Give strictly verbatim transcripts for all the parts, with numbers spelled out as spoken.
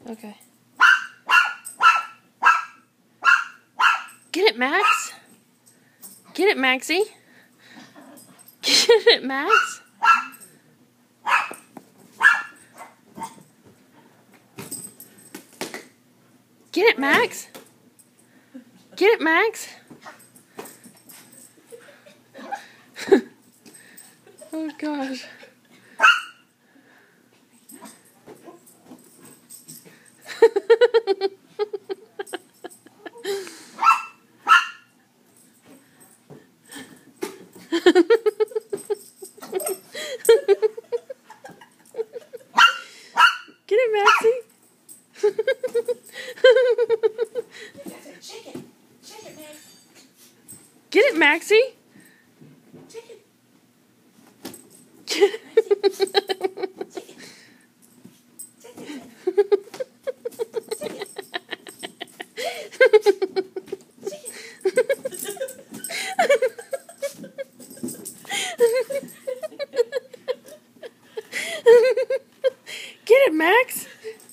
Okay. Get it, Max. Get it, Maxie. Get it, Max. Get it, Max. Get it, Max. Oh, gosh. Get it, Maxie. Shake it. Shake it, Max. Get it, Maxie. Shake it. Get it. Get it, Max.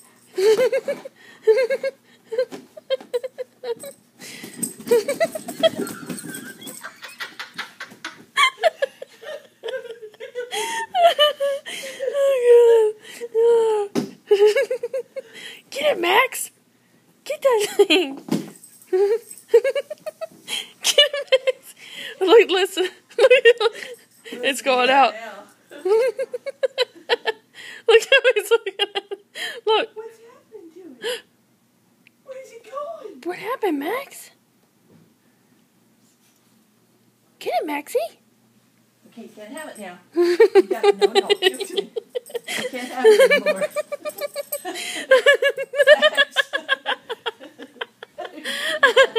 Get it, Max. Get that thing. Get it, Max. Look, listen. It's going out. Look how he's looking at it. Look. What's happened to him? Where's he going? What happened, Max? Get it, Maxie. Okay, you can't have it now. You got, no, no. Give it to me. You can't have it anymore. Max.